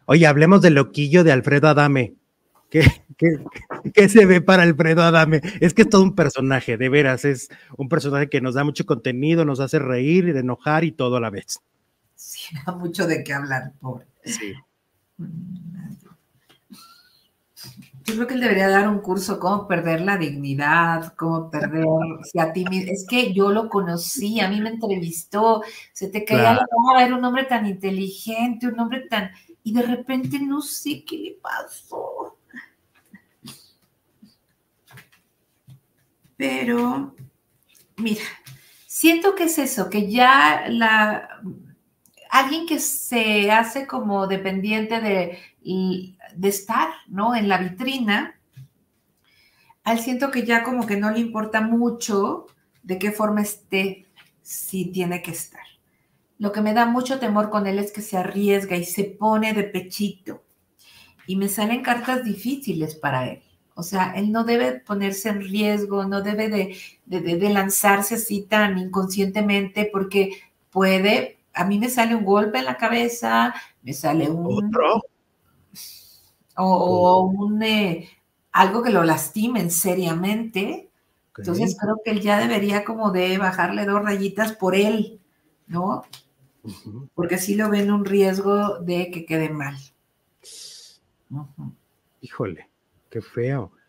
Oye, hablemos del loquillo de Alfredo Adame. ¿Qué, qué, qué se ve para Alfredo Adame? Es que es todo un personaje, de veras, es un personaje que nos da mucho contenido, nos hace reír y enojar y todo a la vez. Sí, da mucho de qué hablar, pobre. Sí. Yo creo que él debería dar un curso, cómo perder la dignidad, cómo perderse a ti mismo. Es que yo lo conocí, a mí me entrevistó, se te caía la Claro. baba, era un hombre tan inteligente, un hombre tan... Y de repente no sé qué le pasó. Pero, mira, siento que es eso, que ya alguien que se hace como dependiente de estar, ¿no? En la vitrina, al siento que ya como que no le importa mucho de qué forma esté, si tiene que estar. Lo que me da mucho temor con él es que se arriesga y se pone de pechito. Y me salen cartas difíciles para él. O sea, él no debe ponerse en riesgo, no debe de lanzarse así tan inconscientemente porque puede, a mí me sale un golpe en la cabeza, me sale ¿Otro? o un algo que lo lastimen seriamente. Entonces Ok. creo que él ya debería como de bajarle 2 rayitas por él, ¿no? Ujú. Porque sí lo ven un riesgo de que quede mal. Híjole, qué feo.